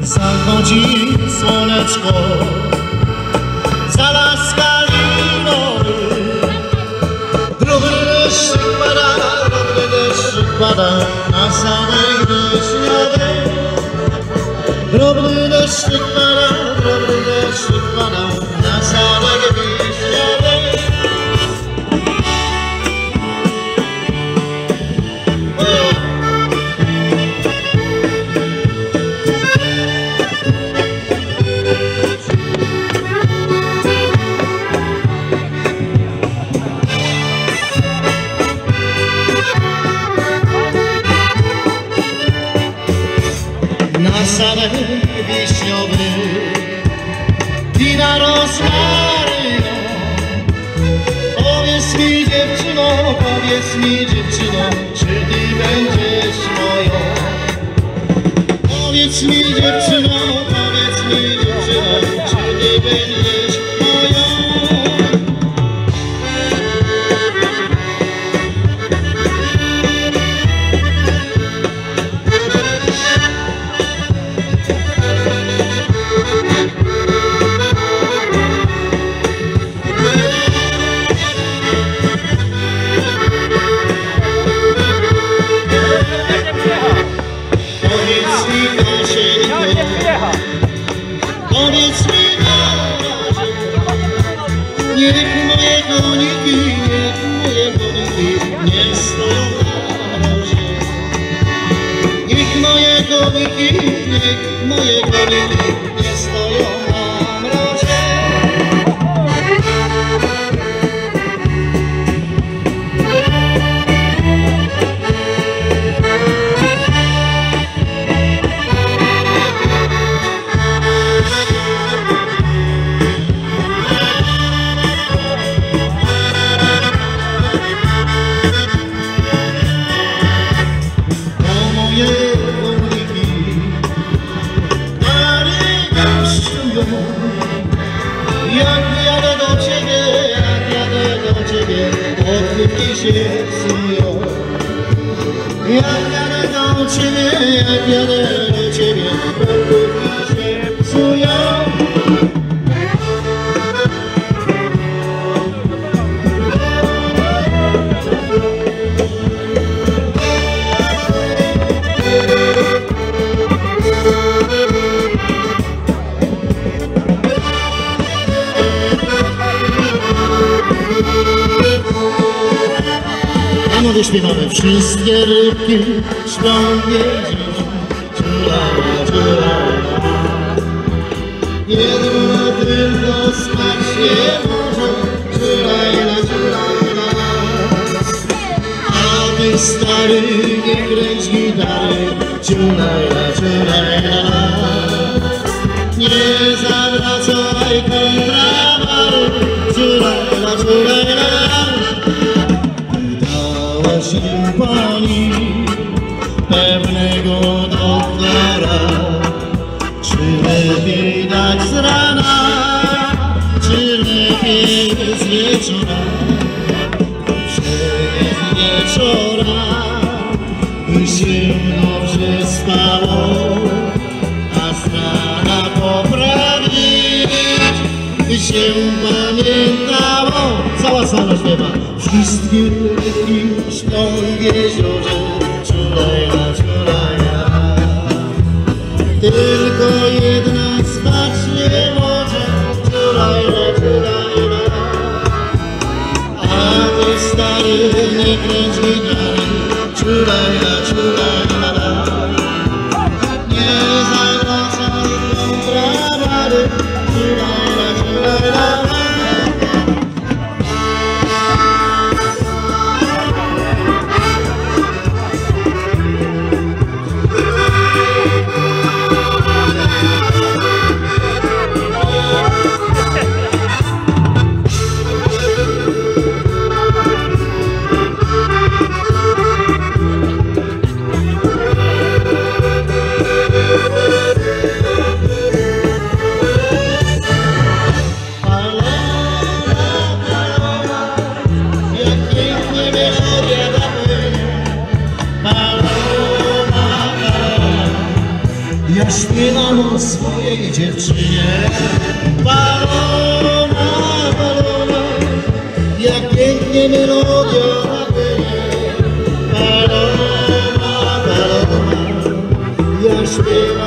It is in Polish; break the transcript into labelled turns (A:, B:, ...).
A: Zachodzi słoneczko, za las kalinowy. Drobny deszczyk pada na sadek wiśniowy. Drobny deszczyk pada na sadek wiśniowy. Na sadek wiśniowy wina rozmaryna. Powiedz mi dziewczyno, czy ty będziesz moją? Powiedz mi dziewczyno, czy ty będziesz moją? Powiedz mi na razie, niech moje koniki nie stoją na mrozie. Niech moje koniki nie stoją na mrozie. Jak jadę do ciebie, odwyki się psują. Jak jadę do ciebie, odwyki się psują. Panowie śpiewamy, wszystkie rybki śpią w jeziorze. Jedno tylko spać nie może. A ty stary, nie kręć gitary. Nie zawracaj kontrabaru. Się pani pewnego doktora, czy lepiej dać z rana, czy lepiej z wieczora? Z wieczora, by się dobrze spało, a z rana poprawić, by się pamiętało. Cała sala śpiewa. Wszystkie rybki śpią w jeziorze, czulaja. Tylko jedna spać nie może, czulaja. A ty stary, nie kręć gitary, czulaja. Nie zawracaj kontrabary, czulaja. Ja śpiewam o swojej dziewczynie. Palona, palona, jak pięknie melodia napłynie. Palona, palona, ja śpiewam